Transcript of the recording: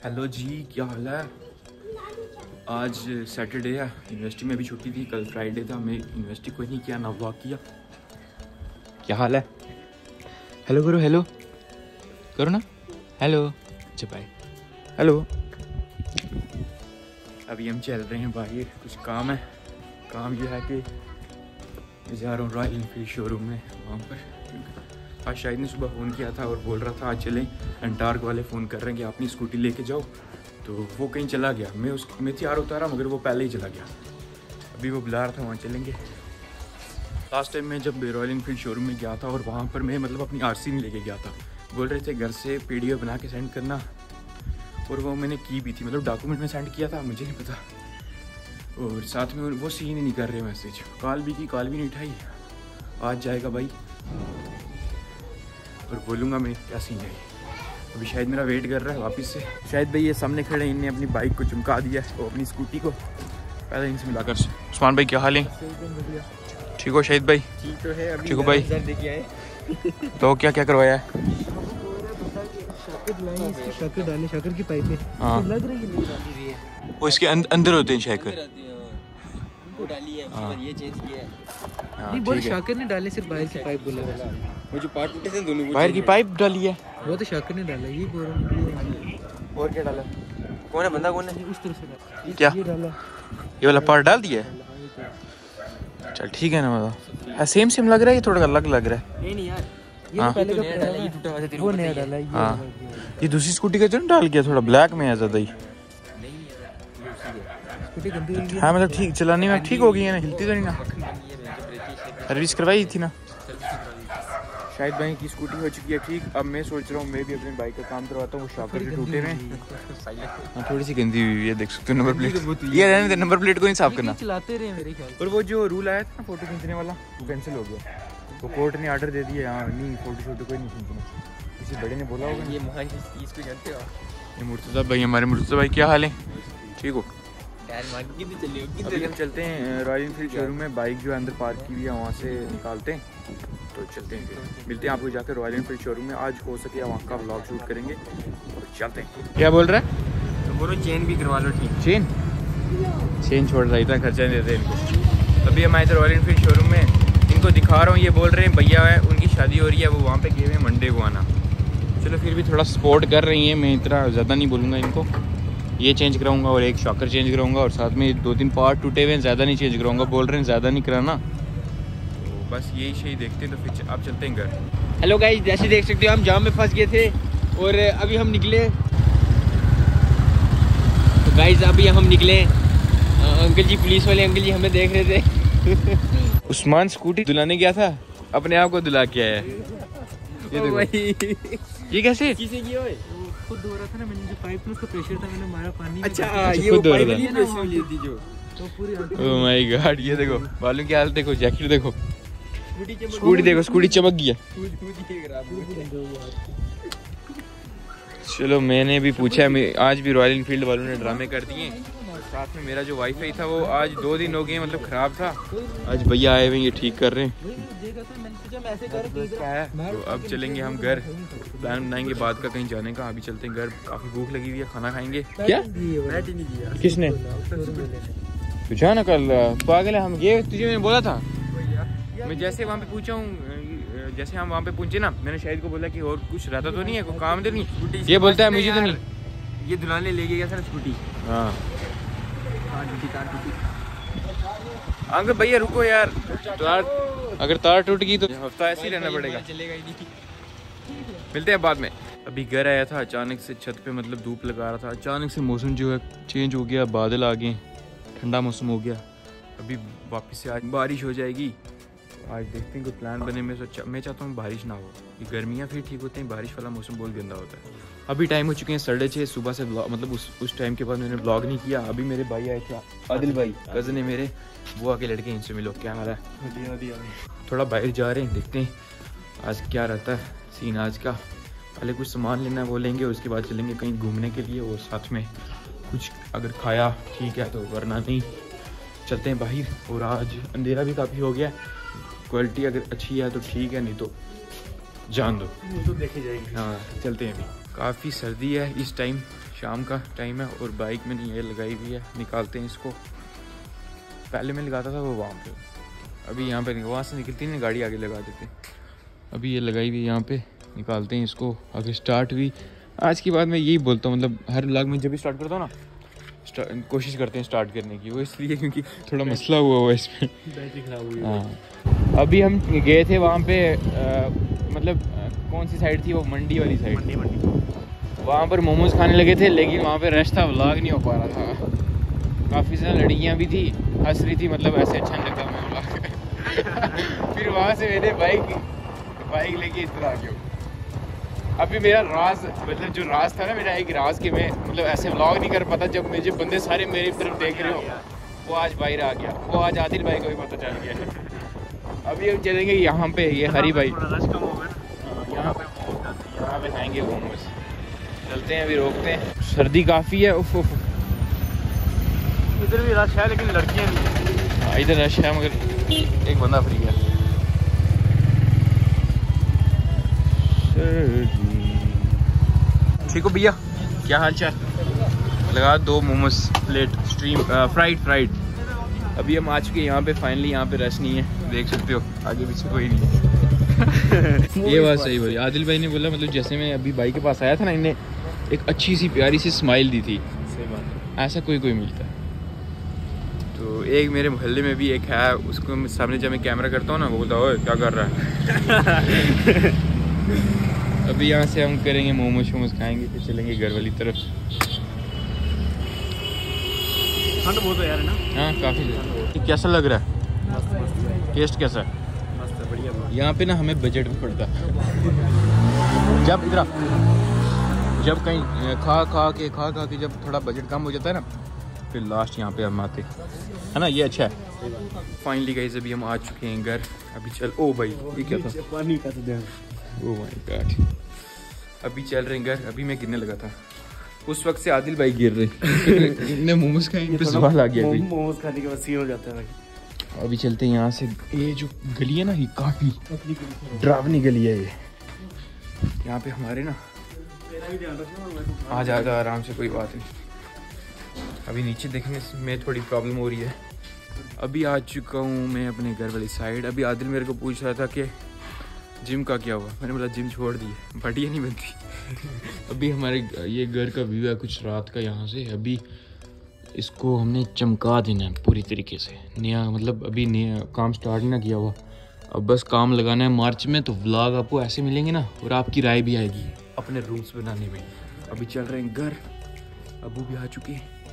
Hello जी, क्या हाल है। आज सैटरडे है, यूनिवर्सिटी में भी छुट्टी थी। कल फ्राइडे था, मैं यूनिवर्सिटी कोई नहीं किया, ना व्लॉग किया। क्या हाल है? हेलो करो, हेलो करो ना, हेलो। अच्छा बाय, हेलो। अभी हम चल रहे हैं बाहर, कुछ काम है। काम ये है कि मैं जा रहा हूँ रॉयल एनफील्ड शोरूम में। वहाँ पर आज शायद ने सुबह फ़ोन किया था और बोल रहा था आज चलें। एंटार्क वाले फ़ोन कर रहे हैं कि अपनी स्कूटी लेके जाओ, तो वो कहीं चला गया। मैं तैयार होता रहा मगर वो पहले ही चला गया। अभी वो बुला रहा था, वहाँ चलेंगे। लास्ट टाइम मैं जब रॉयल एनफील्ड शोरूम में गया था और वहाँ पर मैं अपनी आरसी नहीं लेके गया था। बोल रहे थे घर से पीडीएफ बना के सेंड करना, और वो मैंने की भी थी, डॉक्यूमेंट में सेंड किया था, मुझे नहीं पता। और साथ में वो सीन ही नहीं कर रहे मैसेज। कॉल भी की, कॉल भी नहीं उठाई। आज जाएगा भाई और बोलूँगा मैं क्या सीन है। अभी शायद मेरा वेट कर रहा है वापस से। शायद भाई ये सामने खड़े, इनने अपनी बाइक को चमका दिया है, वो अपनी स्कूटी को। पहले इनसे मिलाकर। उस्मान भाई क्या हाल है? ठीक हो शाहिद भाई? ठीक तो है। ठीक हो भाई? तो क्या क्या करवाया है? शक्कर की पाइप है। हाँ, लग रही है वो इसके अंदर होते हैं शक्कर। वो डाली है, हाँ। ये चेंज किया है। हाँ, ठीक है। शक्कर ने डाले, सिर्फ बाहर की पाइप बोला। वो जो पार्ट टूटे थे दोनों, बाहर की पाइप डाली है, वो तो शक्कर ने डाला। ये बोल रहा। और क्या डाला? कौन है बंदा, कौन है? उस तरह से डाला। क्या ये डाला, ये वाला पार्ट डाल दिया है? चल ठीक है ना, मतलब सेम सेम लग रहा है, ये थोड़ा अलग लग रहा है। नहीं यार, ये हाँ। पहले का डाला, ये टूटा हुआ था, वो नया डाला। ये हाँ, ये दूसरी स्कूटी का जो ना डाल गया, थोड़ा ब्लैक में है ज़्यादा ही। स्कूटी गंदी हुई है। हाँ मतलब ठीक, चलाने में ठीक हो गई है ना, हिलती तो नहीं ना। सर्विस करवाई थी ना शायद भाई की स्कूटी हो चुकी है ठीक। अब मैं सोच रहा हूँ मैं भी अपनी बाइक का काम करवाता हूँ। वो शॉकर के टूटे हुए हैं। हाँ, थोड़ी सी गंदी हुई है, देख सकते हो। नंबर प्लेट ये रहने दे, नंबर प्लेट को नहीं साफ करना। चलाते रहे मेरे ख्याल। और वो जो रूल आया था ना फोटो खींचने वाला, वो कैंसिल हो गया। तो कोर्ट ने ऑर्डर दे दिया, हाँ नहीं फोटो शोटो कोई नहीं खींचना। किसी बड़े ने बोला होगा। ये महान चीज को जानते हो? ये मुर्तज़ा भाई, हमारे मुर्तज़ा भाई क्या हाल है? ठीक हो? टायर मार के कितनी चली होगी? अभी हम चलते हैं रॉयल एनफील्ड शोरूम में। बाइक जो है अंदर पार्क की हुई है, वहाँ से निकालते हैं तो चलते हैं। फिर मिलते हैं आपको जाकर रॉयल एनफील्ड शोरूम में। आज हो सके वहाँ का व्लॉग शूट करेंगे और चलते हैं। क्या बोल रहा है? तो बोलो चेन भी करवा लो। ठीक, चेन छोड़ रहा, इतना खर्चा नहीं देते इनको। अभी हम आए थे रॉयल एनफील्ड शोरूम में, इनको दिखा रहा हूँ। ये बोल रहे हैं भैया है उनकी शादी हो रही है, वो वहाँ पे गए हुए मंडे को आना। चलो फिर भी थोड़ा सपोर्ट कर रही हैं, मैं इतना ज़्यादा नहीं बोलूँगा इनको। ये चेंज कराऊंगा और एक शॉकर चेंज कराऊंगा, और साथ में 2-3 पार्ट टूटे हुए हैं, ज़्यादा नहीं चेंज कराऊंगा। बोल रहे हैं ज़्यादा नहीं कराना, तो बस यही सही देखते हैं। तो फिर आप चलते हैं घर। हेलो गाइस, जैसे देख सकते हो हम जाम में फंस गए थे और अभी हम निकले। तो गाइस अभी हम निकले। अंकल जी, पुलिस वाले अंकल जी हमें देख रहे थे। उस्मान स्कूटी दुलाने गया था, अपने आप को दुला के आया। ये देखो, ये कैसे? किसे किया ओए? खुद धो रहा था ना, मैंने जो पाइप में उसका प्रेशर था, मैंने मारा पानी में। अच्छा, ये खुद वो धो रहा पाइप था। वाली प्रेशर वाली थी जो, तो पूरी ओह माय गॉड, ये देखो बालों की हालत देखो, जैकेट देखो, स्कूटी देखो, स्कूटी चमक गई है। चलो मैंने भी पूछा, आज भी रॉयल एनफील्ड वालों ने ड्रामे कर दिए। साथ में मेरा जो वाईफाई था वो आज 2 दिन हो गए, मतलब ख़राब था। आज भैया आए हुए, ये ठीक कर रहे हैं। तो अब चलेंगे हम घर, प्लान बनाएंगे बाद का कहीं जाने का। अभी चलते हैं घर, काफ़ी भूख लगी हुई है, खाना खाएंगे। क्या किसने पूछा ना? कल पागल है हम, ये तुझे मैंने बोला था। मैं जैसे वहाँ पे पूछा हूँ, जैसे हम वहाँ पे पहुँचे ना, मैंने शाहिद को बोला कि और कुछ रहता तो नहीं है, कोई काम तो नहीं। ये बोलता है मुझे तो नहीं। ये दुलाने ले गया था ना स्कूटी। हाँ अंकल भैया रुको यार, अगर तार टूट गई तो हफ्ता ऐसे ही रहना पड़ेगा। चलेगा ही नहीं। मिलते हैं बाद में। अभी घर आया था अचानक से, छत पे मतलब धूप लगा रहा था, अचानक से मौसम जो है चेंज हो गया, बादल आ गए, ठंडा मौसम हो गया। अभी वापस से आज बारिश हो जाएगी। आज देखते हैं कोई प्लान बने। मैं चाहता हूँ बारिश ना हो, ये गर्मियाँ फिर ठीक होते हैं, बारिश वाला मौसम बहुत गंदा होता है। अभी टाइम हो चुके हैं 6:30 सुबह से, मतलब उस टाइम के बाद मैंने ब्लॉग नहीं किया। अभी मेरे भाई आए थे, आदिल भाई कज़न है मेरे, वो आके लड़के, इनसे मिलो। क्या हाल है? थोड़ा बाहर जा रहे हैं, देखते हैं आज क्या रहता है सीन आज का। पहले कुछ सामान लेना है वो लेंगे, उसके बाद चलेंगे कहीं घूमने के लिए, और साथ में कुछ अगर खाया ठीक है तो, वरना नहीं। चलते हैं बाहर। और आज अंधेरा भी काफ़ी हो गया, क्वालिटी अगर अच्छी है तो ठीक है, नहीं तो जान दो, वो तो देखी जाएगी। हाँ चलते हैं। अभी काफ़ी सर्दी है इस टाइम, शाम का टाइम है और बाइक मैंने ये लगाई हुई है, निकालते हैं इसको। पहले मैं लगाता था वो वहाँ पे, अभी यहाँ पे वहाँ से निकलती नहीं गाड़ी आगे लगा देते। अभी ये लगाई हुई यहाँ पे, निकालते हैं इसको। अगर स्टार्ट हुई आज की बात मैं यही बोलता हूँ, मतलब हर व्लॉग में जब भी स्टार्ट करता हूँ ना कोशिश करते हैं स्टार्ट करने की, वो इसलिए क्योंकि थोड़ा मसला हुआ इसमें, बैटरी खराब हुई। हाँ। अभी हम गए थे वहाँ पे मतलब कौन सी साइड थी वो, मंडी वाली साइड। मंडी वहाँ पर मोमोज खाने लगे थे, लेकिन वहाँ पे रश था, व्लॉग नहीं हो पा रहा था। काफ़ी सारी लड़कियाँ भी थी, हंस रही थी, मतलब ऐसे अच्छा नहीं लगता मैं व्लॉग। फिर वहाँ से मैंने बाइक लेके इधर आ गया। अभी मेरा राज, मतलब जो राज था ना मेरा, एक राज के मैं मतलब ऐसे व्लॉग नहीं कर पाता जब मुझे बंदे सारे मेरी तरफ देख रहे हो, वो आज बाहर आ गया, वो आज आदिल भाई को भी पता चल गया। अभी हम चलेंगे यहाँ पे, ये हरी भाई यहाँ पे खाएंगे मोमोज। चलते हैं, अभी रोकते हैं, सर्दी काफ़ी है। उफ उफ, इधर भी रश है लेकिन लड़कियाँ नहीं है। हाँ इधर रश है मगर एक बंदा फ्री है। ठीक हो भैया, क्या हाल चाल? लगा 2 मोमोज प्लेट स्ट्रीम फ्राइड। अभी हम आ चुके हैं यहाँ पे फाइनली। यहाँ पे रश नहीं है, देख सकते हो, आगे पीछे कोई नहीं है। ये बात सही बोली आदिल भाई ने, बोला मतलब जैसे मैं अभी भाई के पास आया था ना, इन्हें एक अच्छी सी प्यारी सी स्माइल दी थी। सही बात है, ऐसा कोई मिलता है। तो एक मेरे मोहल्ले में भी एक है, उसको सामने जब मैं कैमरा करता हूँ ना, वो बोलता है ओए क्या कर रहा है। अभी यहाँ से हम करेंगे मोमोज खाएंगे, फिर चलेंगे घर वाली तरफ। ठंड बहुत है यार, है ना? हाँ काफ़ी। कैसा लग रहा है? टेस्ट कैसा है? मस्त है, बढ़िया। यहाँ पे ना हमें बजट भी पड़ता है। जब इधर जब कहीं खा के जब थोड़ा बजट कम हो जाता है ना, फिर लास्ट यहाँ पे हम आते है ना, ये अच्छा है। फाइनली गाइस अभी हम आ चुके हैं घर। अभी चल, ओ भाई ये क्या था? पानी का तो ओह माय गॉड। अभी चल रहे हैं घर। अभी मैं गिरने लगा था, उस वक्त से आदिल भाई गिर रहे। इतने मोमोज खाएंगे पे सवाल आ गया। मोमोज खाने के बाद सीन हो जाता है भाई। अभी चलते हैं यहाँ से। ये जो गली है ना, ये काफी डरावनी गली है ये। यहाँ पे हमारे ना आ जाएगा आराम से, कोई बात नहीं। अभी नीचे देखने में थोड़ी प्रॉब्लम हो रही है। अभी आ चुका हूँ मैं अपने घर वाली साइड। अभी आदिल मेरे को पूछ रहा था कि जिम का क्या हुआ, मैंने बोला जिम छोड़ दी है, बढ़िया नहीं बनती। अभी हमारे ये घर का व्यू है कुछ रात का यहाँ से। अभी इसको हमने चमका देना है पूरी तरीके से, नया मतलब अभी नया काम स्टार्ट ना किया हुआ, अब बस काम लगाना है। मार्च में तो व्लॉग आपको ऐसे मिलेंगे ना, और आपकी राय भी आएगी अपने रूम्स बनाने में। अभी चल रहे हैं घर, अबू भी आ चुके हैं।